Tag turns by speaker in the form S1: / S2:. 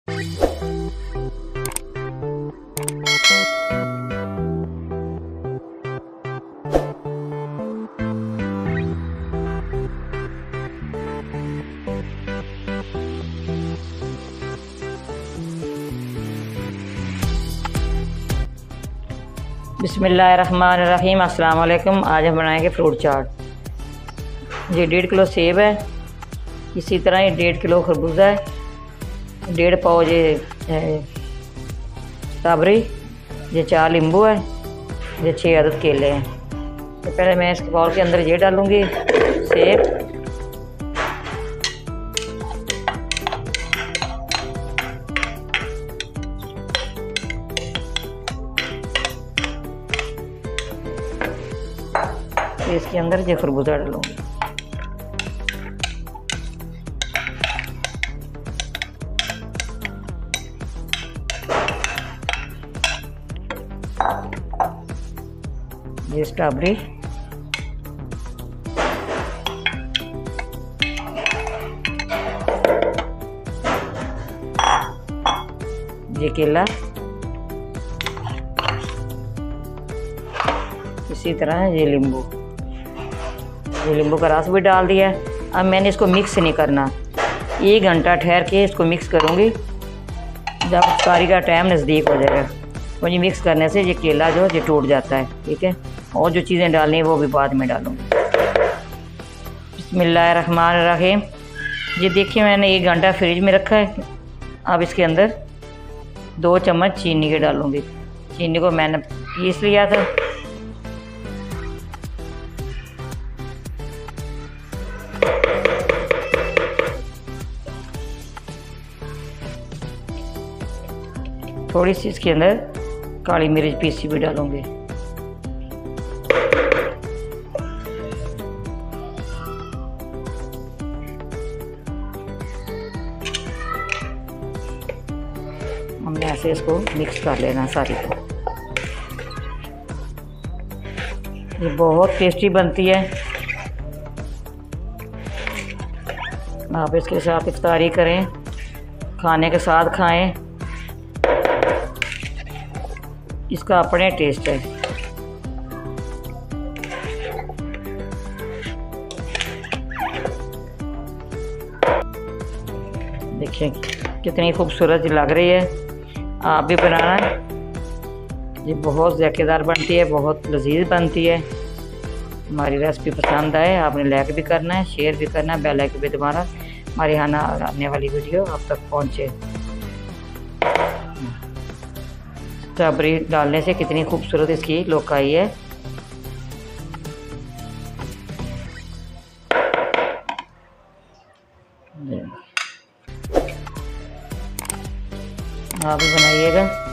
S1: बिस्मिल्लाहिर्रहमानिर्रहीम। अस्सलाम वालेकुम। आज हम बनाएंगे फ्रूट चाट। ये 1.5 किलो सेब है, इसी तरह ये 1.5 किलो खरबूजा है, 1.5 पाव ये स्ट्रॉबेरी, ये 4 नींबू है, ये 6 अदद केले हैं। तो पहले मैं इस बाउल के अंदर ये डालूँगी सेब, इसके अंदर ये खरबूजा डालूंगी। ये स्ट्रॉबेरी, ये केला, इसी तरह ये नींबू, ये नींबू का रस भी डाल दिया है। अब मैंने इसको मिक्स नहीं करना, 1 घंटा ठहर के इसको मिक्स करूँगी। जब इफ्तारी का टाइम नज़दीक हो जाएगा, मुझे मिक्स करने से ये केला जो ये टूट जाता है। ठीक है, और जो चीज़ें डालनी है वो भी बाद में डालूँगी। बिस्मिल्लाहिर्रहमानिर्रहीम। ये देखिए मैंने 1 घंटा फ्रिज में रखा है। अब इसके अंदर 2 चम्मच चीनी के डालूँगी। चीनी को मैंने पीस लिया था। थोड़ी सी इसके अंदर काली मिर्च पीसी भी डालूंगी। हमने ऐसे इसको मिक्स कर लेना सारी को। ये बहुत टेस्टी बनती है। आप इसके साथ इफ्तारी करें, खाने के साथ खाएं, इसका अपने टेस्ट है। देखिए कितनी खूबसूरत लग रही है। आप भी बनाना, ये बहुत ज़ायकेदार बनती है, बहुत लजीज बनती है। हमारी रेसिपी पसंद आए आपने लाइक भी करना है, शेयर भी करना है, बेल आइकन भी दबाना, हमारी आने वाली वीडियो आप तक पहुँचे। स्ट्रॉबेरी डालने से कितनी खूबसूरत इसकी लुक आई है। आप भी बनाइएगा।